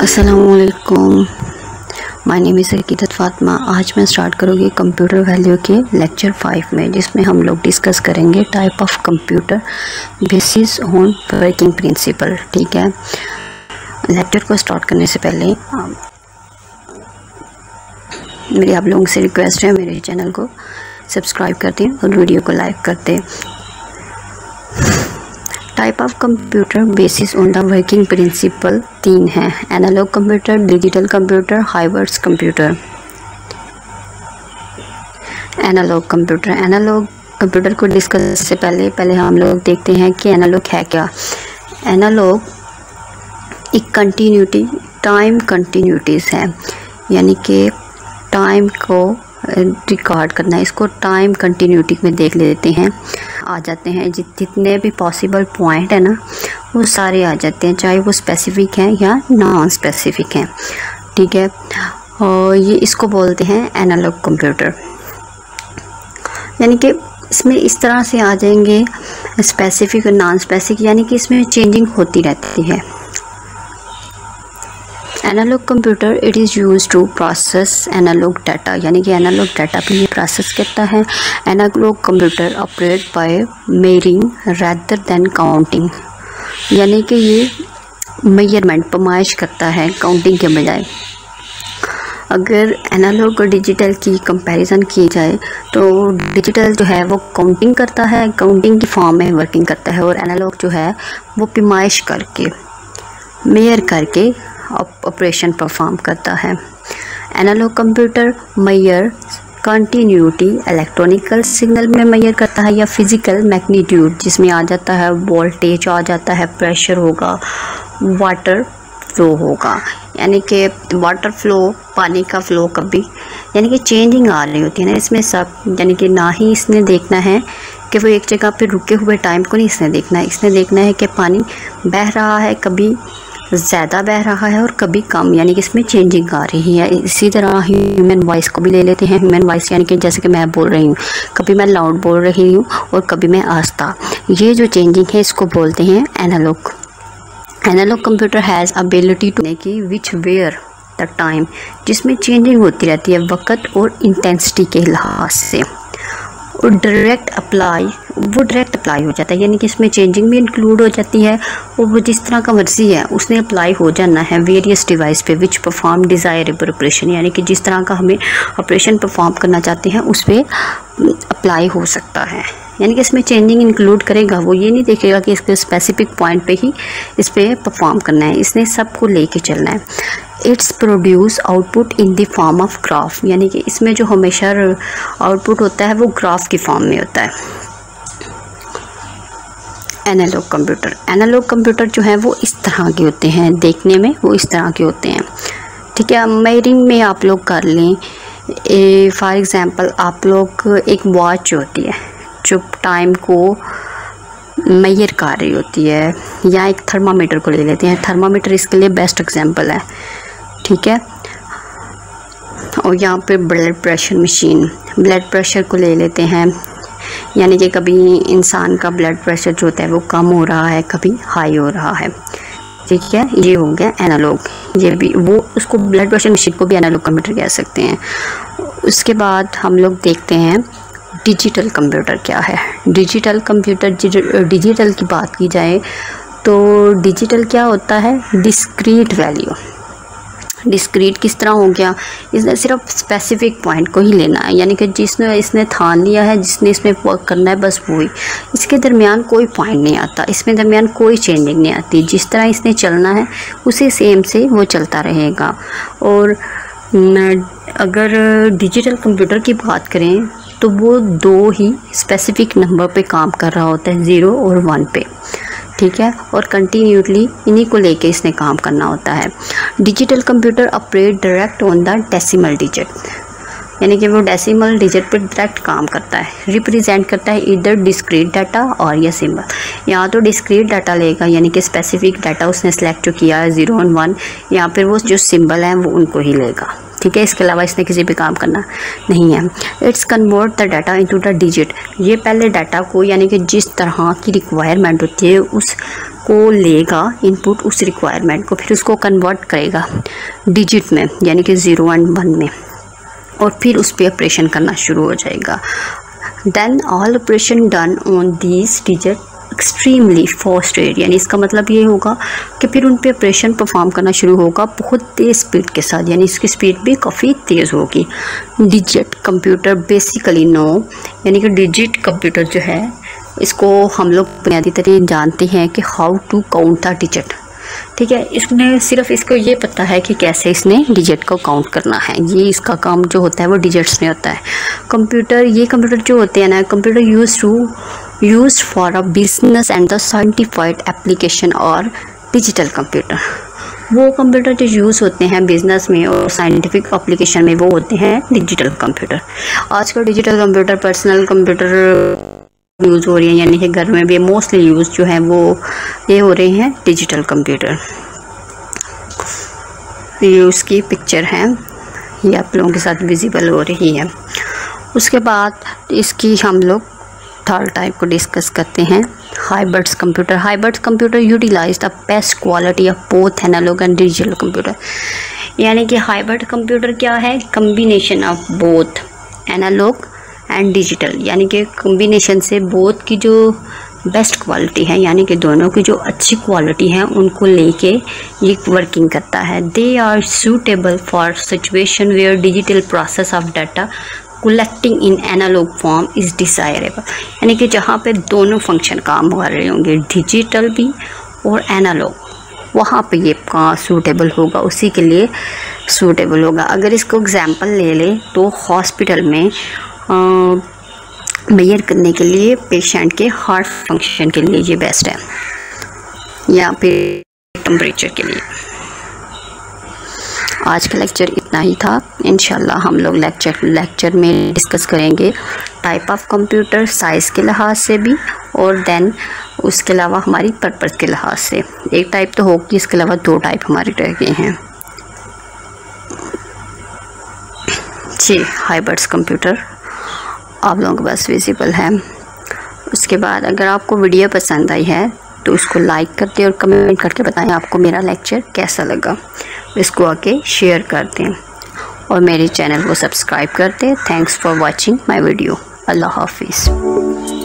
अस्सलामुअलैकुम, my name is अकीदत फ़ातिमा। आज मैं स्टार्ट करूँगी कंप्यूटर वैल्यू के लेक्चर 5 में, जिसमें हम लोग डिस्कस करेंगे type of computer basis on working principle. ठीक है, लेक्चर को स्टार्ट करने से पहले मेरी आप लोगों से रिक्वेस्ट है, मेरे चैनल को सब्सक्राइब कर दें और वीडियो को लाइक कर दें। Type of computer basis on the working principle 3 हैं: analog computer, digital computer, hybrid computer. Analog computer को डिस्कस से पहले हम लोग देखते हैं कि एनालॉग है क्या। एनालॉग एक टाइम कंटिन्यूटीज़ है, यानी कि टाइम को रिकॉर्ड करना है। इसको टाइम कंटिन्यूटी में देख लेते हैं, आ जाते हैं जितने भी पॉसिबल पॉइंट है ना, वो सारे आ जाते हैं, चाहे वो स्पेसिफिक हैं या नॉन स्पेसिफिक हैं। ठीक है, और ये इसको बोलते हैं एनालॉग कंप्यूटर। यानी कि इसमें इस तरह से आ जाएंगे स्पेसिफिक और नॉन स्पेसिफिक, यानी कि इसमें चेंजिंग होती रहती है। Analog computer it is use to process analog data, यानी कि एनालॉग डाटा भी ये प्रोसेस करता है। Analog computer operate by measuring rather than counting, यानी कि ये मेजरमेंट पैमाइश करता है काउंटिंग के बजाय। अगर एनालॉग और डिजिटल की कंपैरिजन की जाए तो डिजिटल जो है वो काउंटिंग करता है, काउंटिंग की फॉर्म में वर्किंग करता है, और एनालॉग जो है वो पैमाइश करके मेजर करके ऑपरेशन परफॉर्म करता है। Analog computer measure continuity electronical signal में मेजर करता है, या फिजिकल मैग्नीट्यूड जिसमें आ जाता है वोल्टेज, आ जाता है प्रेशर होगा, वाटर फ्लो होगा, यानी कि वाटर फ्लो, पानी का फ्लो कभी, यानी कि चेंजिंग आ रही होती है ना इसमें सब। यानी कि ना ही इसने देखना है कि वो एक जगह पे रुके हुए टाइम को नहीं इसने देखना है, इसने देखना है कि पानी बह रहा है, कभी ज़्यादा बह रहा है और कभी कम, यानी कि इसमें चेंजिंग आ रही है। इसी तरह ह्यूमन वॉइस को भी ले लेते हैं। ह्यूमन वॉइस यानी कि जैसे कि मैं बोल रही हूँ, कभी मैं लाउड बोल रही हूँ और कभी मैं आहिस्ता, ये जो चेंजिंग है इसको बोलते हैं analog. Analog computer has ability to की विच वेयर द टाइम, जिसमें चेंजिंग होती रहती है वक्त और इंटेंसिटी के लिहाज से, और डायरेक्ट अप्लाई हो जाता है, यानी कि इसमें चेंजिंग भी इंक्लूड हो जाती है, और वो जिस तरह का मर्जी है उसने अप्लाई हो जाना है वेरियस डिवाइस पे विच परफॉर्म डिज़ायरेबल ऑपरेशन, यानी कि जिस तरह का हमें ऑपरेशन परफॉर्म करना चाहते हैं उस पर अप्लाई हो सकता है। यानी कि इसमें चेंजिंग इंक्लूड करेगा, वो ये नहीं देखेगा कि इसके स्पेसिफिक पॉइंट पे ही इस पर परफॉर्म करना है, इसने सबको लेके चलना है। It's produce output in the form of graph, यानी कि इसमें जो हमेशा आउटपुट होता है वो ग्राफ की फॉर्म में होता है। एनालॉग कंप्यूटर जो है वो इस तरह के होते हैं, देखने में वो इस तरह के होते हैं। ठीक है, मेजरिंग में आप लोग कर लें, फॉर एग्ज़ाम्पल आप लोग एक वॉच होती है जो टाइम को मेजर कर रही होती है, या एक थर्मामीटर को ले लेते हैं। थर्मामीटर इसके लिए बेस्ट एग्जांपल है। ठीक है, और यहाँ पे blood pressure machine, blood pressure को ले लेते हैं, यानी कि कभी इंसान का ब्लड प्रेशर जो होता है वो कम हो रहा है, कभी हाई हो रहा है। ठीक है, ये हो गया एनालॉग। ये भी वो उसको ब्लड प्रेशर मशीन को भी एनालॉग कंप्यूटर कह सकते हैं। उसके बाद हम लोग देखते हैं डिजिटल कंप्यूटर क्या है। डिजिटल कंप्यूटर, डिजिटल की बात की जाए तो डिजिटल क्या होता है, डिस्क्रीट वैल्यू। डिस्क्रीट किस तरह हो गया, इसने सिर्फ स्पेसिफिक पॉइंट को ही लेना है, यानी कि जिसने इसने ठान लिया है, जिसने इसमें वर्क करना है, बस वही। इसके दरमियान कोई पॉइंट नहीं आता, इसमें दरमियान कोई चेंजिंग नहीं आती, जिस तरह इसने चलना है उसी सेम से वो चलता रहेगा। और अगर डिजिटल कंप्यूटर की बात करें तो वो 2 ही स्पेसिफिक नंबर पे काम कर रहा होता है, 0 और 1 पे। ठीक है, और कंटिन्यूसली इन्हीं को लेके इसने काम करना होता है। Digital computer operate direct on the decimal digit, यानी कि वो डेसिमल डिजिट पर डायरेक्ट काम करता है, रिप्रेजेंट करता है इधर डिस्क्रीट डाटा और या सिंबल। यहाँ तो डिस्क्रीट डाटा लेगा, यानी कि स्पेसिफिक डाटा उसने सेलेक्ट जो किया है 0 और 1, यहाँ पर वो जो सिंबल हैं वो उनको ही लेगा। ठीक है, इसके अलावा इसने किसी भी काम करना नहीं है। It's convert the data into the digit, ये पहले डाटा को यानी कि जिस तरह की रिक्वायरमेंट होती है उसको लेगा इनपुट, उस रिक्वायरमेंट को फिर उसको कन्वर्ट करेगा डिजिट में यानी कि 0 और 1 में, और फिर उस पर ऑपरेशन करना शुरू हो जाएगा। Then all operation done on this digit extremely fast rate, यानी इसका मतलब ये होगा कि फिर उन पे ऑपरेशन परफॉर्म करना शुरू होगा बहुत तेज़ स्पीड के साथ, यानी इसकी स्पीड भी काफ़ी तेज़ होगी। डिजिट कंप्यूटर बेसिकली नो, यानी कि डिजिट कंप्यूटर जो है इसको हम लोग बुनियादी तरीके जानते हैं कि how to count the digit, ठीक है। इसने सिर्फ इसको ये पता है कि कैसे इसने डिजिट को काउंट करना है, ये इसका काम जो होता है वो डिजिट्स में होता है। कंप्यूटर जो होते हैं ना, computer used for a business and the scientific application और डिजिटल कंप्यूटर, वो कंप्यूटर जो यूज़ होते हैं बिजनेस में और साइंटिफिक एप्लीकेशन में वो होते हैं डिजिटल कंप्यूटर। आजकल digital computer personal computer use हो रही है, यानी कि घर में भी मोस्टली यूज़ जो है वो ये हो रहे हैं डिजिटल कंप्यूटर। ये उसकी पिक्चर है, ये आप लोगों के साथ विजिबल हो रही है। उसके बाद इसकी हम लोग थर्ड टाइप को डिस्कस करते हैं, hybrid computer. Hybrid computer utilize the best quality of both analog and digital computer, यानी कि हाइब्रिड कंप्यूटर क्या है, combination of both analog and digital, यानी कि कम्बिनेशन से बोथ की जो बेस्ट क्वालिटी है, यानी कि दोनों की जो अच्छी क्वालिटी है उनको लेके ये वर्किंग करता है। They are suitable for situation where digital process of data collecting in analog form is desirable, यानी कि जहाँ पे दोनों फंक्शन काम कर रहे होंगे, डिजिटल भी और एनालॉग, वहाँ पे ये कहाँ सूटेबल होगा, उसी के लिए सूटेबल होगा। अगर इसको एग्जांपल ले ले तो हॉस्पिटल में मेजर करने के लिए पेशेंट के हार्ट फंक्शन के लिए ये बेस्ट है, या फिर टेम्परेचर के लिए। आज का लेक्चर इतना ही था। इंशाल्लाह हम लोग लेक्चर में डिस्कस करेंगे टाइप ऑफ कंप्यूटर, साइज़ के लिहाज से भी, और देन उसके अलावा हमारी पर्पज़ के लिहाज से। एक टाइप तो होगी, इसके अलावा 2 टाइप हमारे रह गए हैं जी। हाइब्रिड कंप्यूटर आप लोगों के पास विजिबल है। उसके बाद अगर आपको वीडियो पसंद आई है तो उसको लाइक कर दें और कमेंट करके बताएं आपको मेरा लेक्चर कैसा लगा। इसको आके शेयर कर दें और मेरे चैनल को सब्सक्राइब कर दें। Thanks for watching my video. अल्लाह हाफिज़।